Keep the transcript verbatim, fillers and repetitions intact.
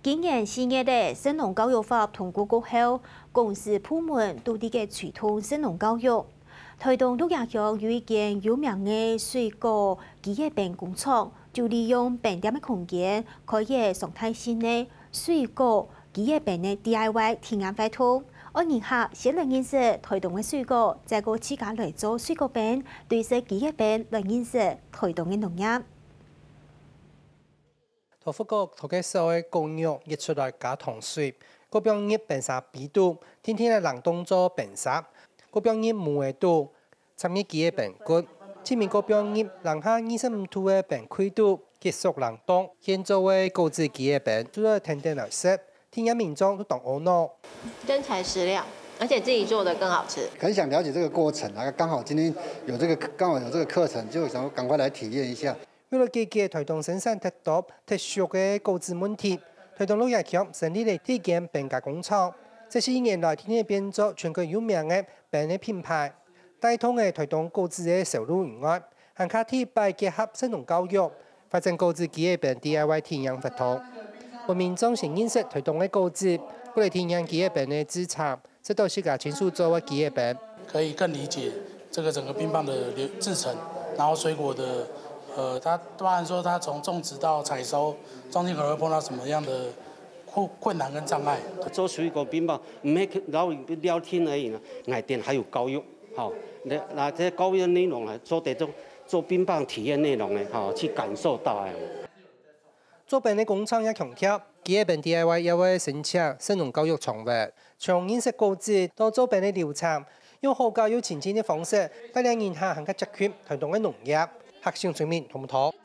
今年四月的神农教育法通过過後，公司部門都啲嘅推動神農教育，推動陸陽鄉有一間有名嘅水果機械餅工廠，就利用餅店嘅空間，開業常態性嘅水果機械餅嘅 D I Y 體驗活動。我然下先嚟認識推動嘅水果，再個自家嚟做水果餅，對食機械餅嚟認識推動嘅農業。 桃福局頭家所嘅供肉熱出來加糖水，嗰邊熱餅沙比度，天天嘅冷凍做餅沙，嗰邊熱木嘅度，參與機械餅骨，前面嗰邊熱冷下二十五度嘅餅塊度，結束冷凍，現做嘅高質機械餅，做咗甜甜來食。聽下民眾都懂歐諾， 真材實料，而且自己做的更好吃。 很想了解這個過程啊，剛好今天有這個剛好有這個課程，就想趕快來體驗一下。 為了解決推動生產特多特殊嘅高質問題，推動陸陽鄉成立了第一間餅加工廠。這是一年來天天變做全國有名嘅餅嘅品牌，帶動嘅推動高質嘅收入以外，還卡體拜結合神農教育，發展高質機械餅 D I Y 體驗活動。為民眾先認識推動嘅高質，過來體驗機械餅嘅製程，這都是個親手做嘅機械餅， 可以更理解這個整個冰棒的流製程，然後水果的，呃，它當然說它從種植到採收，中間可能會碰到什麼樣的困困難跟障礙。 做水果冰棒唔係聊聊天而已啦，外邊還有教育，好，那那這教育內容啊，做這種做冰棒體驗內容咧，好去感受到誒。 做餅嘅工廠也強調，機械餅 D I Y 也會申請神農教育場域，從認識高質到做餅嘅流程，用好教育前進嘅方式，帶領人下行嘅積極推動嘅農業，核心全面同唔妥。